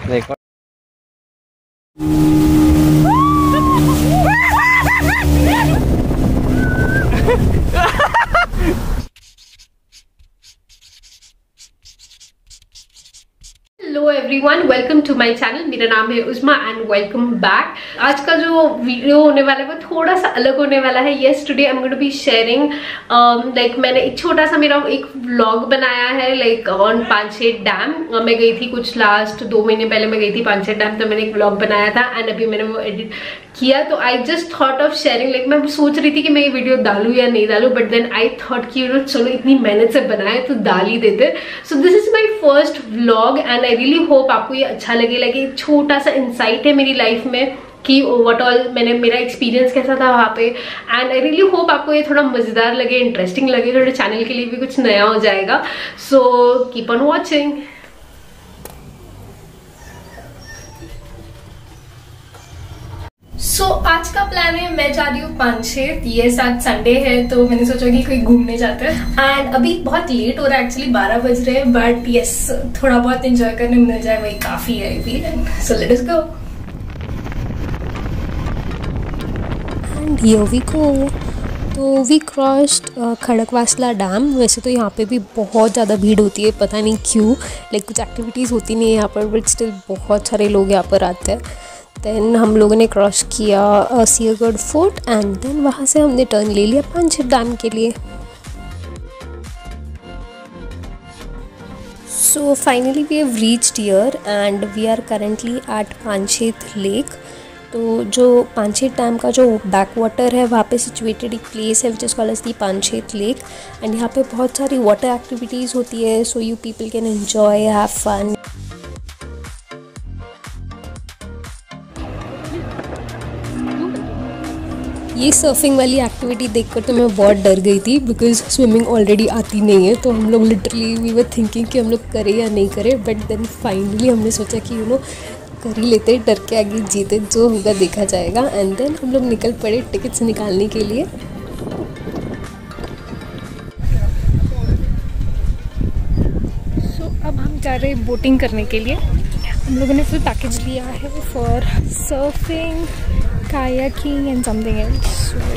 देखो hello everyone, welcome to my channel. मेरा नाम है उस्मा एंड वेलकम बैक। आज का जो वीडियो होने वाला है वो थोड़ा सा अलग होने वाला है। Yes, today I am going to be sharing like मैंने एक छोटा सा मेरा एक व्लॉग बनाया है लाइक ऑन पांचशेत डैम। मैं गई थी कुछ लास्ट 2 महीने पहले मैं गई थी पांचशेत डैम, तो मैंने एक व्लॉग बनाया था एंड अभी मैंने वो एडिट किया। तो I just thought of sharing, like मैं सोच रही थी कि मैं ये वीडियो डालूं या नहीं डालूं, बट देन आई थॉट कि चलो इतनी मेहनत से बनाए तो डाल ही देते। So this is my first vlog and I really hope आपको ये अच्छा लगे। लाइक एक छोटा सा इंसाइट है मेरी लाइफ में कि व्हाट ऑल मेरा एक्सपीरियंस कैसा था वहाँ पे, एंड आई रियली होप आपको ये थोड़ा मजेदार लगे, इंटरेस्टिंग लगे, थोड़े चैनल के लिए भी कुछ नया हो जाएगा। So keep on watching. आज का प्लान है, मैं जा रही हूँ पांचशेत। ये आज संडे है तो मैंने सोचा कि कोई घूमने जाते हैं एंड अभी बहुत लेट हो रहा है, एक्चुअली 12 बज रहे हैं, बट यस थोड़ा बहुत एंजॉय करने मिल जाए वही काफी है। So let us go and here we go. तो वी क्रॉस्ड खड़कवासला डैम। वैसे तो यहाँ पे भी बहुत ज़्यादा भीड़ होती है, पता नहीं क्यों, लाइक कुछ एक्टिविटीज़ होती नहीं है यहाँ पर, बट स्टिल बहुत सारे लोग यहाँ पर आते हैं। देन हम लोगों ने क्रॉस किया सियागढ़ फोर्ट एंड देन वहाँ से हमने टर्न ले लिया पांचशेत डैम के लिए। So finally we have reached here and we are currently at Panshet lake. तो जो पांचशेत डैम का जो बैक वाटर है वहाँ पे सिचुएटेड एक प्लेस है which is called as the Panshet lake and यहाँ पे बहुत सारी वाटर एक्टिविटीज़ होती है, so you people can enjoy, have fun. ये सर्फिंग वाली एक्टिविटी देखकर तो मैं बहुत डर गई थी बिकॉज स्विमिंग ऑलरेडी आती नहीं है। तो हम लोग लिटरली वी वर थिंकिंग कि हम लोग करें या नहीं करें, बट देन फाइनली हमने सोचा कि कर ही लेते, डर के आगे जीते, जो होगा देखा जाएगा। एंड देन हम लोग निकल पड़े टिकट्स निकालने के लिए। सो अब हम जा रहे हैं बोटिंग करने के लिए। हम लोगों ने फुल पैकेज लिया है for surfing, kayaking and something else.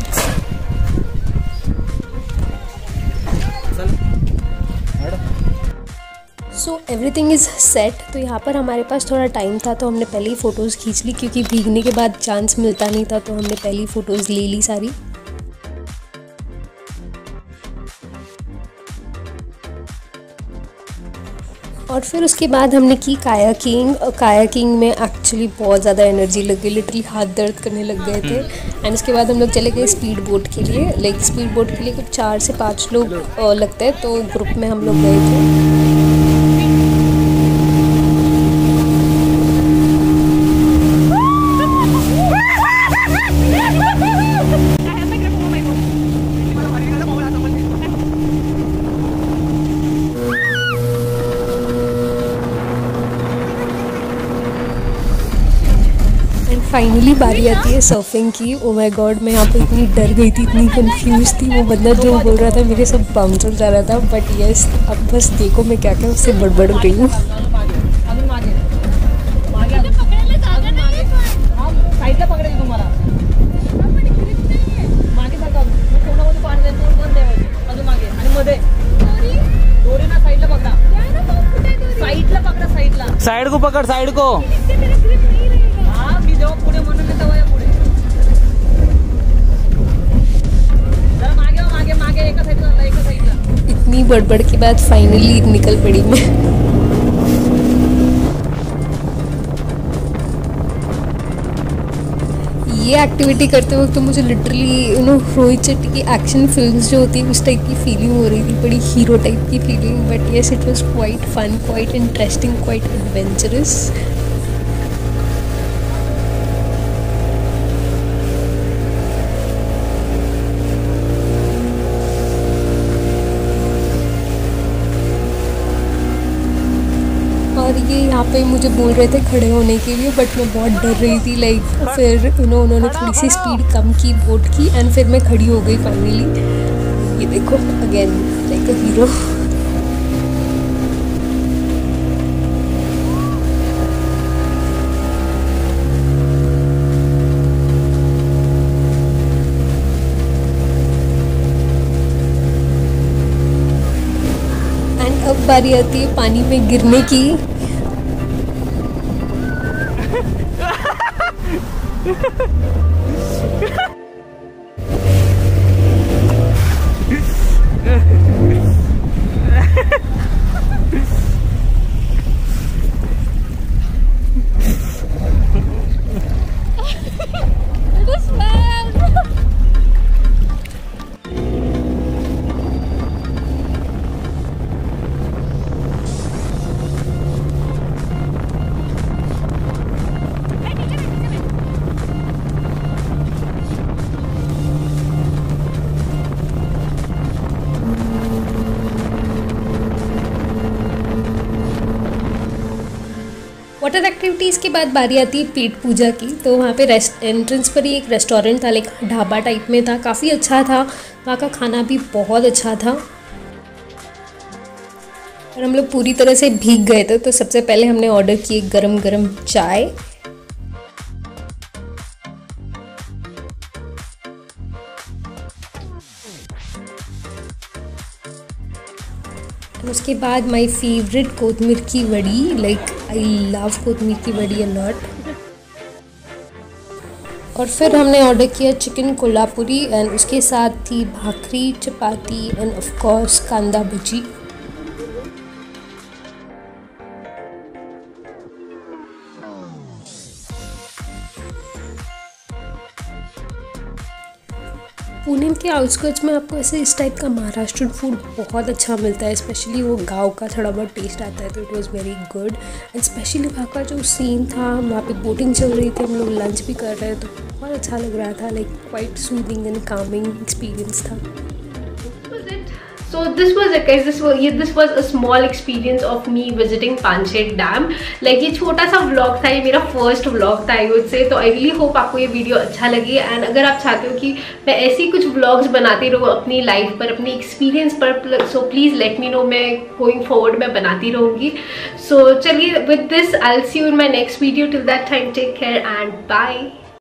So everything is set. तो यहाँ पर हमारे पास थोड़ा टाइम था तो हमने पहले ही फ़ोटोज़ खींच ली, क्योंकि भीगने के बाद चांस मिलता नहीं था, तो हमने पहले ही फ़ोटोज़ ले ली सारी। और फिर उसके बाद हमने की कायाकिंग। कायाकिंग में एक्चुअली बहुत ज़्यादा एनर्जी लग गई, लिटरली हाथ दर्द करने लग गए थे। एंड उसके बाद हम लोग चले गए स्पीड बोट के लिए। लाइक स्पीड बोट के लिए कुछ 4 से 5 लोग लगते हैं, तो ग्रुप में हम लोग गए थे। फाइनली बारी आती है सर्फिंग की। ओ माय गॉड, मैं यहाँ पे इतनी डर गई थी, इतनी कंफ्यूज थी। वो बंदा जो बोल रहा था मेरे सब बाउंसर जा रहा था, बट यस अब बस देखो मैं क्या क्या उससे बड़बड़ हो रही हूँ। साइड को पकड़, साइड को। इतनी बड़बड़ के बाद फाइनली निकल पड़ी मैं। ये एक्टिविटी करते वक्त तो मुझे लिटरली रोहित शेट्टी की एक्शन फिल्म्स जो होती है उस टाइप की फीलिंग हो रही थी, बड़ी हीरो टाइप की फीलिंग। But yes it was quite fun, quite interesting, quite adventurous. और ये यहाँ पे मुझे बोल रहे थे खड़े होने के लिए, बट मैं बहुत डर रही थी। लाइक फिर उन्होंने थोड़ी सी स्पीड कम की बोट की एंड फिर मैं खड़ी हो गई फाइनली। ये देखो अगेन लाइक अ हीरो। अब बारी आती है पानी में गिरने की। वाटर एक्टिविटीज़ के बाद बारी आती है पेट पूजा की। तो वहाँ पे एंट्रेंस पर ही एक रेस्टोरेंट था, लाइक ढाबा टाइप में था, काफ़ी अच्छा था। वहाँ का खाना भी बहुत अच्छा था और हम लोग पूरी तरह से भीग गए थे। तो सबसे पहले हमने ऑर्डर किए गरम गरम चाय। उसके बाद माय फेवरेट कोतमीर की वड़ी, लाइक आई लव कोतमीर की वड़ी अ लॉट। और फिर हमने ऑर्डर किया चिकन कोल्हापुरी एंड उसके साथ थी bhakri, chapati and of course kanda bhaji. Pune के आउटस्कर्ट्स में आपको ऐसे इस टाइप का महाराष्ट्रियन फूड बहुत अच्छा मिलता है, स्पेशली वो गांव का थोड़ा बहुत टेस्ट आता है। तो it was very good and specially वहाँ का जो सीन था, वहाँ पे बोटिंग चल रही थी, हम लोग लंच भी कर रहे थे, तो बहुत अच्छा लग रहा था, like quite soothing and calming experience था। So this was it guys, this was a small experience of me visiting Panshet Dam. Like ये छोटा सा vlog था, ये मेरा first vlog था I would say। तो I really hope आपको ये वीडियो अच्छा लगे एंड अगर आप चाहते हो कि मैं ऐसी कुछ vlogs बनाती रहूँ अपनी लाइफ पर, अपनी एक्सपीरियंस पर, so please let me know, मैं going forward मैं बनाती रहूँगी। So चलिए with this I'll see you in my next video, till that time take care and bye।